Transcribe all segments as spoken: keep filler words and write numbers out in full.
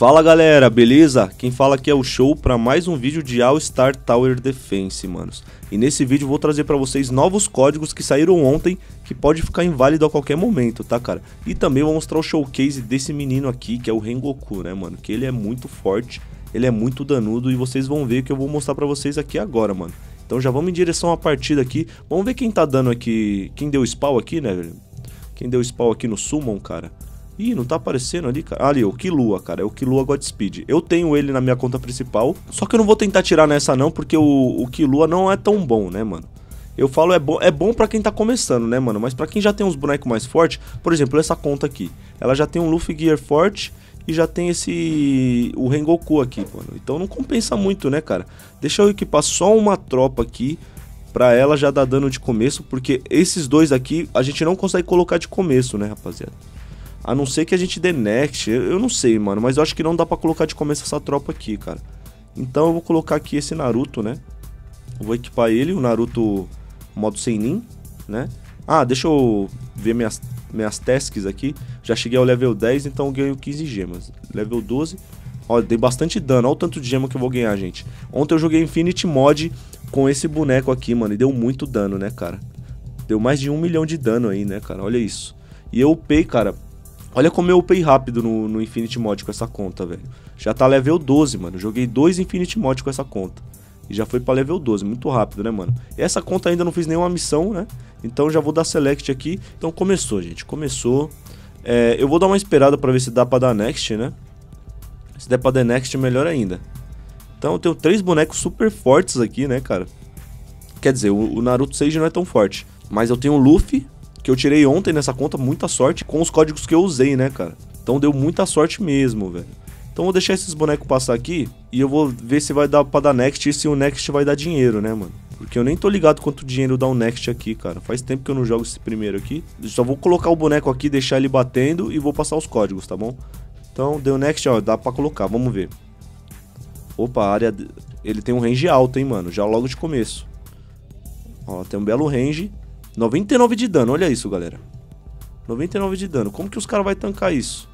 Fala galera, beleza? Quem fala aqui é o Show para mais um vídeo de All Star Tower Defense, manos. E nesse vídeo vou trazer para vocês novos códigos que saíram ontem, que pode ficar inválido a qualquer momento, tá cara? E também vou mostrar o showcase desse menino aqui, que é o Rengoku, né mano? Que ele é muito forte, ele é muito danudo e vocês vão ver que eu vou mostrar para vocês aqui agora, mano. Então já vamos em direção à partida aqui, vamos ver quem tá dando aqui, quem deu spawn aqui, né velho? Quem deu spawn aqui no Summon, cara? Ih, não tá aparecendo ali, cara. Ah, ali, o Killua, cara. É o Killua Godspeed. Eu tenho ele na minha conta principal. Só que eu não vou tentar tirar nessa não, porque o, o Killua não é tão bom, né, mano? Eu falo é bom, é bom pra quem tá começando, né, mano? Mas pra quem já tem uns bonecos mais fortes, por exemplo, essa conta aqui. Ela já tem um Luffy Gear forte e já tem esse... o Rengoku aqui, mano. Então não compensa muito, né, cara? Deixa eu equipar só uma tropa aqui pra ela já dar dano de começo, porque esses dois aqui a gente não consegue colocar de começo, né, rapaziada? A não ser que a gente dê next, eu não sei, mano, mas eu acho que não dá pra colocar de começo essa tropa aqui, cara. Então eu vou colocar aqui esse Naruto, né? Eu vou equipar ele, o Naruto modo Seinin, né? Ah, deixa eu ver minhas, minhas tasks aqui. Já cheguei ao level dez, então eu ganho quinze gemas. Level doze, ó, dei bastante dano, olha o tanto de gema que eu vou ganhar, gente. Ontem eu joguei Infinity Mod com esse boneco aqui, mano, e deu muito dano, né, cara? Deu mais de um milhão de dano aí, né, cara? Olha isso. E eu upei, cara... Olha como eu upei rápido no, no Infinity Mod com essa conta, velho. Já tá level doze, mano. Joguei dois Infinity Mod com essa conta. E já foi pra level doze, muito rápido, né, mano? E essa conta ainda não fiz nenhuma missão, né? Então já vou dar select aqui. Então começou, gente. Começou. É, eu vou dar uma esperada pra ver se dá pra dar next, né? Se der pra dar next, melhor ainda. Então eu tenho três bonecos super fortes aqui, né, cara? Quer dizer, o, o Naruto Sage não é tão forte. Mas eu tenho o Luffy... que eu tirei ontem nessa conta, muita sorte com os códigos que eu usei, né, cara? Então deu muita sorte mesmo, velho. Então vou deixar esses bonecos passar aqui e eu vou ver se vai dar pra dar next e se o next vai dar dinheiro, né, mano? Porque eu nem tô ligado quanto dinheiro dá o next aqui, cara. Faz tempo que eu não jogo esse primeiro aqui. Eu só vou colocar o boneco aqui, deixar ele batendo e vou passar os códigos, tá bom? Então deu next, ó, dá pra colocar, vamos ver. Opa, a área... ele tem um range alto, hein, mano, já logo de começo. Ó, tem um belo range... noventa e nove de dano, olha isso, galera. noventa e nove de dano. Como que os caras vão tancar isso?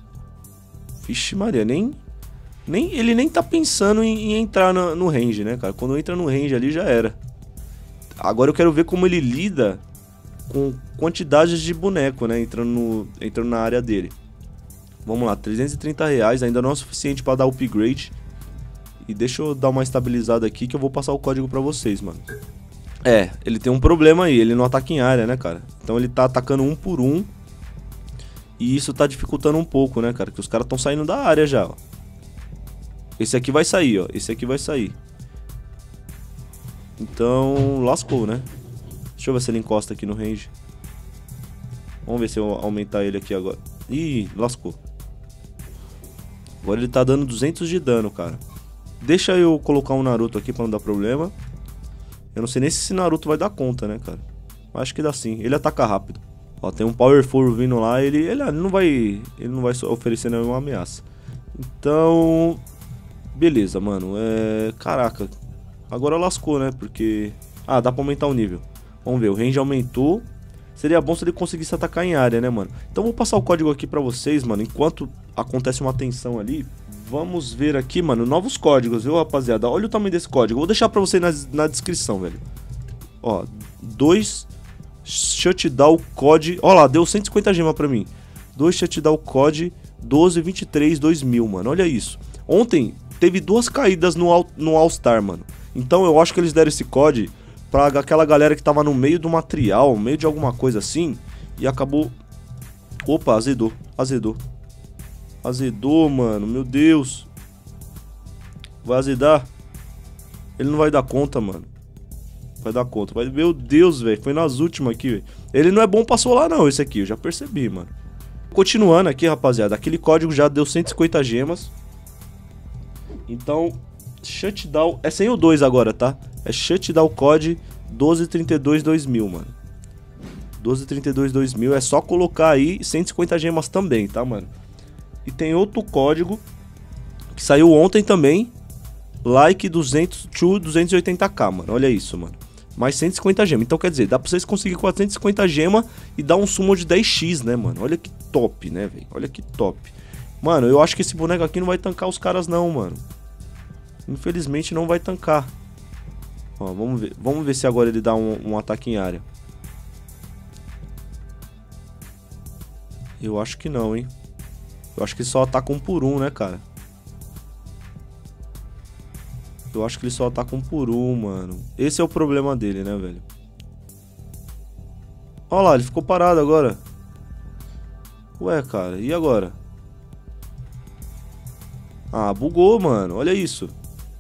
Vixe Maria, nem, nem... ele nem tá pensando em, em entrar no, no range, né, cara? Quando entra no range ali, já era. Agora eu quero ver como ele lida com quantidades de boneco, né? Entrando, no, entrando na área dele. Vamos lá, trezentos e trinta reais. Ainda não é o suficiente pra dar upgrade. E deixa eu dar uma estabilizada aqui que eu vou passar o código pra vocês, mano. É, ele tem um problema aí, ele não ataca em área, né, cara? Então ele tá atacando um por um. E isso tá dificultando um pouco, né, cara? Que os caras estão saindo da área já, ó. Esse aqui vai sair, ó. Esse aqui vai sair. Então, lascou, né? Deixa eu ver se ele encosta aqui no range. Vamos ver se eu aumentar ele aqui agora. Ih, lascou. Agora ele tá dando duzentos de dano, cara. Deixa eu colocar um Naruto aqui pra não dar problema. Eu não sei nem se esse Naruto vai dar conta, né, cara? Acho que dá sim. Ele ataca rápido. Ó, tem um Powerful vindo lá. Ele, ele, ele não vai ele não vai oferecer nenhuma ameaça. Então... beleza, mano. É... caraca. Agora lascou, né? Porque... ah, dá pra aumentar o nível. Vamos ver. O range aumentou. Seria bom se ele conseguisse atacar em área, né, mano? Então vou passar o código aqui pra vocês, mano. Enquanto acontece uma tensão ali... vamos ver aqui, mano, novos códigos, viu, rapaziada? Olha o tamanho desse código. Vou deixar pra você na, na descrição, velho. Ó, dois shutdown code... ó lá, deu cento e cinquenta gemas pra mim. dois shutdown code doze vinte e três dois mil, mano. Olha isso. Ontem teve duas caídas no All, no All Star, mano. Então eu acho que eles deram esse código pra aquela galera que tava no meio do material, no meio de alguma coisa assim. E acabou... opa, azedou, azedou. Azedou, mano, meu Deus. Vai azedar. Ele não vai dar conta, mano. Vai dar conta, vai... meu Deus, velho. Foi nas últimas aqui, velho. Ele não é bom pra solar não, esse aqui, eu já percebi, mano. Continuando aqui, rapaziada. Aquele código já deu cento e cinquenta gemas. Então, shutdown... é sem o dois agora, tá? É shutdown code doze trinta e dois dois mil, mano. doze trinta e dois dois mil. É só colocar aí cento e cinquenta gemas também, tá, mano? E tem outro código que saiu ontem também. Like duzentos to duzentos e oitenta k, mano. Olha isso, mano. Mais cento e cinquenta gemas. Então quer dizer, dá pra vocês conseguirem quatrocentos e cinquenta gemas e dar um summon de dez x, né, mano? Olha que top, né, velho? Olha que top. Mano, eu acho que esse boneco aqui não vai tancar os caras não, mano. Infelizmente não vai tancar. Ó, vamos ver. Vamos ver se agora ele dá um, um ataque em área. Eu acho que não, hein. Eu acho que ele só ataca um por um, né, cara. Eu acho que ele só ataca um por um, mano. Esse é o problema dele, né, velho. Olha lá, ele ficou parado agora. Ué, cara, e agora? Ah, bugou, mano. Olha isso.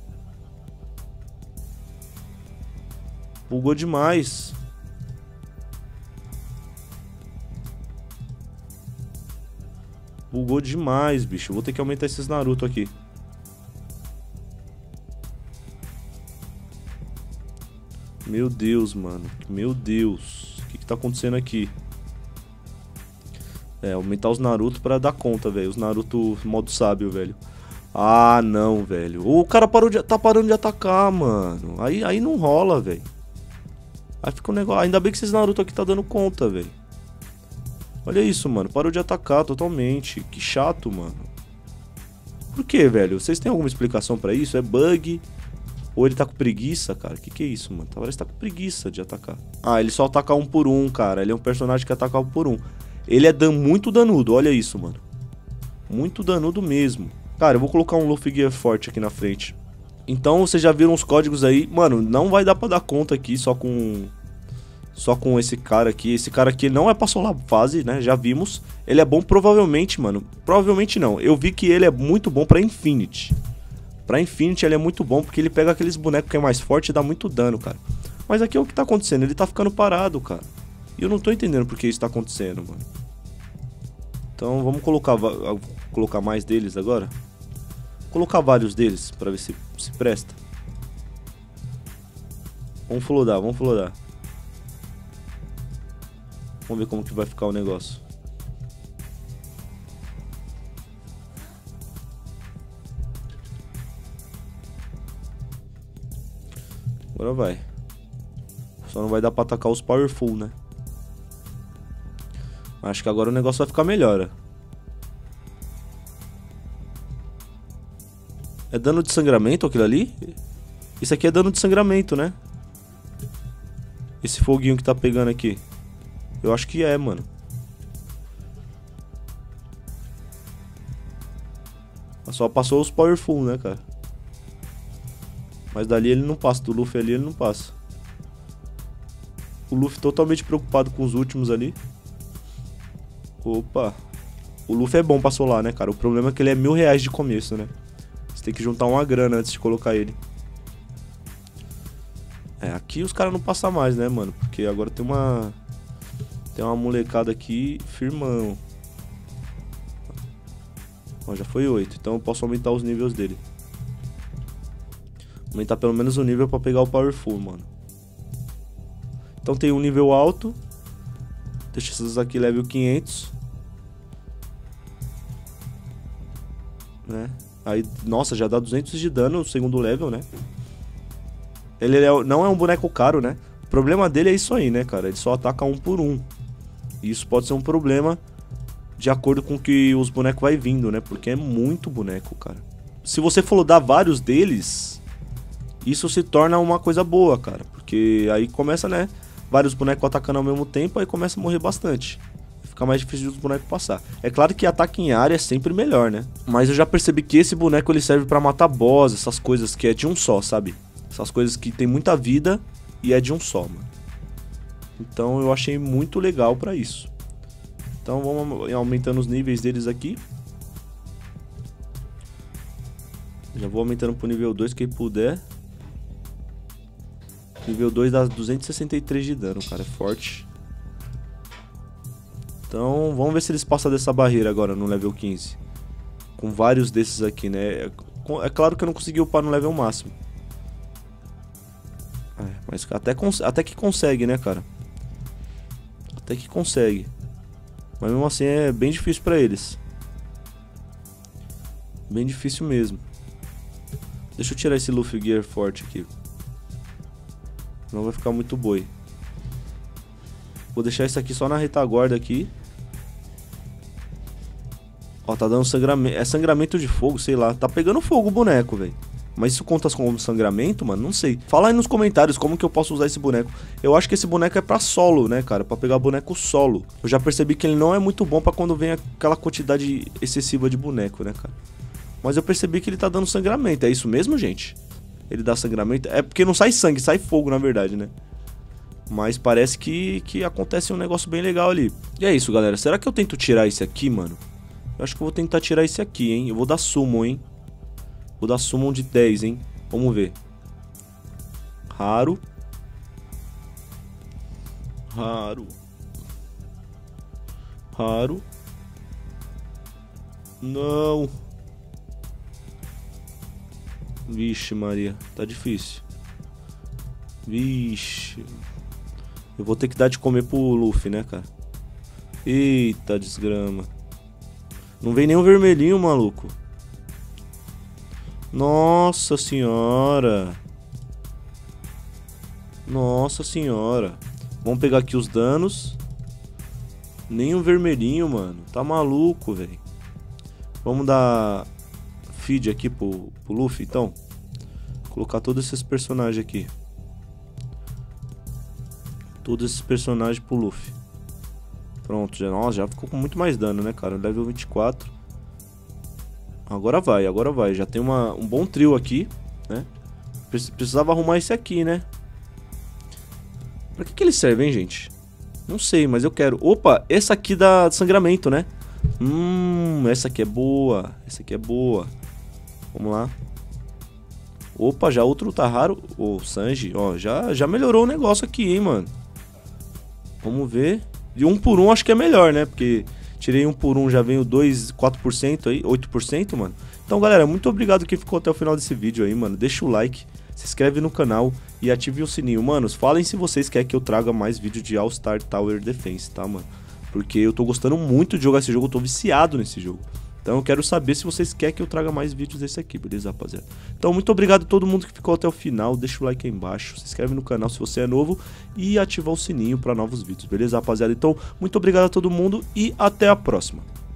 Bugou demais. Bugou demais, bicho. Vou ter que aumentar esses Naruto aqui. Meu Deus, mano. Meu Deus. O que que tá acontecendo aqui? É, aumentar os Naruto pra dar conta, velho. Os Naruto modo sábio, velho. Ah, não, velho. O cara parou de, tá parando de atacar, mano. Aí, aí não rola, velho. Aí fica um negócio... Ainda bem que esses Naruto aqui tá dando conta, velho. Olha isso, mano. Parou de atacar totalmente. Que chato, mano. Por que, velho? Vocês têm alguma explicação pra isso? É bug? Ou ele tá com preguiça, cara? Que que é isso, mano? Parece que tá com preguiça de atacar. Ah, ele só ataca um por um, cara. Ele é um personagem que ataca um por um. Ele é dan muito danudo. Olha isso, mano. Muito danudo mesmo. Cara, eu vou colocar um Luffy Gear forte aqui na frente. Então, vocês já viram os códigos aí. Mano, não vai dar pra dar conta aqui só com... Só com esse cara aqui. Esse cara aqui não é pra solar fase, né? Já vimos. Ele é bom provavelmente, mano. Provavelmente não. Eu vi que ele é muito bom pra Infinity. Pra Infinity ele é muito bom porque ele pega aqueles bonecos que é mais forte e dá muito dano, cara. Mas aqui é o que tá acontecendo. Ele tá ficando parado, cara. E eu não tô entendendo por que isso tá acontecendo, mano. Então vamos colocar, colocar mais deles agora. Colocar vários deles pra ver se, se presta. Vamos flodar, vamos flodar. Vamos ver como que vai ficar o negócio. Agora vai. Só não vai dar pra atacar os powerful, né? Acho que agora o negócio vai ficar melhor. É dano de sangramento aquilo ali? Isso aqui é dano de sangramento, né? Esse foguinho que tá pegando aqui. Eu acho que é, mano. Só passou os powerful, né, cara? Mas dali ele não passa. Do Luffy ali ele não passa. O Luffy totalmente preocupado com os últimos ali. Opa. O Luffy é bom pra solar, né, cara? O problema é que ele é mil reais de começo, né? Você tem que juntar uma grana antes de colocar ele. É, aqui os caras não passam mais, né, mano? Porque agora tem uma... Tem uma molecada aqui firmão. Ó, já foi oito. Então eu posso aumentar os níveis dele. Aumentar pelo menos o nível pra pegar o Powerful, mano. Então tem um nível alto. Deixa esses aqui level quinhentos. Né? Aí, nossa, já dá duzentos de dano no segundo level, né? Ele é, não é um boneco caro, né? O problema dele é isso aí, né, cara? Ele só ataca um por um. E isso pode ser um problema de acordo com que os bonecos vai vindo, né? Porque é muito boneco, cara. Se você for dar vários deles, isso se torna uma coisa boa, cara. Porque aí começa, né? Vários bonecos atacando ao mesmo tempo, aí começa a morrer bastante. Fica mais difícil dos bonecos passar. É claro que ataque em área é sempre melhor, né? Mas eu já percebi que esse boneco ele serve pra matar boss, essas coisas que é de um só, sabe? Essas coisas que tem muita vida e é de um só, mano. Então eu achei muito legal pra isso. Então vamos aumentando os níveis deles aqui. Já vou aumentando pro nível dois quem puder. Nível dois dá duzentos e sessenta e três de dano, cara, é forte. Então vamos ver se eles passam dessa barreira agora no level quinze. Com vários desses aqui, né? É claro que eu não consegui upar no level máximo. É, mas até, até que consegue, né, cara? Até que consegue. Mas mesmo assim é bem difícil pra eles. Bem difícil mesmo. Deixa eu tirar esse Luffy Gear forte aqui. Não vai ficar muito boi. Vou deixar isso aqui só na retaguarda aqui. Ó, tá dando sangramento. É sangramento de fogo, sei lá. Tá pegando fogo o boneco, velho. Mas isso conta como sangramento, mano? Não sei. Fala aí nos comentários como que eu posso usar esse boneco. Eu acho que esse boneco é pra solo, né, cara? Pra pegar boneco solo. Eu já percebi que ele não é muito bom pra quando vem aquela quantidade excessiva de boneco, né, cara? Mas eu percebi que ele tá dando sangramento. É isso mesmo, gente? Ele dá sangramento? É porque não sai sangue, sai fogo, na verdade, né? Mas parece que, que acontece um negócio bem legal ali. E é isso, galera. Será que eu tento tirar esse aqui, mano? Eu acho que eu vou tentar tirar esse aqui, hein? Eu vou dar summon, hein? Vou dar summon de dez, hein? Vamos ver. Raro. Raro. Raro. Não. Vixe, Maria. Tá difícil. Vixe. Eu vou ter que dar de comer pro Luffy, né, cara? Eita, desgrama. Não vem nem um vermelhinho, maluco. Nossa senhora. Nossa senhora. Vamos pegar aqui os danos. Nem um vermelhinho, mano. Tá maluco, velho. Vamos dar feed aqui pro, pro Luffy, então. Colocar todos esses personagens aqui. Todos esses personagens pro Luffy. Pronto, já, nossa, já ficou com muito mais dano, né, cara? Level vinte e quatro. Agora vai, agora vai. Já tem uma, um bom trio aqui, né? Precisava arrumar esse aqui, né? Pra que que ele serve, hein, gente? Não sei, mas eu quero. Opa, essa aqui dá sangramento, né? Hum, essa aqui é boa. Essa aqui é boa. Vamos lá. Opa, já outro tá raro. Ô, oh, Sanji, ó, já, já melhorou o negócio aqui, hein, mano. Vamos ver. De um por um acho que é melhor, né? Porque tirei um por um, já vem o dois, quatro por cento aí, oito por cento, mano. Então, galera, muito obrigado quem ficou até o final desse vídeo aí, mano. Deixa o like, se inscreve no canal e ative o sininho. Manos, falem se vocês querem que eu traga mais vídeo de All Star Tower Defense, tá, mano? Porque eu tô gostando muito de jogar esse jogo, eu tô viciado nesse jogo. Então eu quero saber se vocês querem que eu traga mais vídeos desse aqui, beleza, rapaziada? Então muito obrigado a todo mundo que ficou até o final, deixa o like aí embaixo, se inscreve no canal se você é novo e ativa o sininho para novos vídeos, beleza, rapaziada? Então muito obrigado a todo mundo e até a próxima.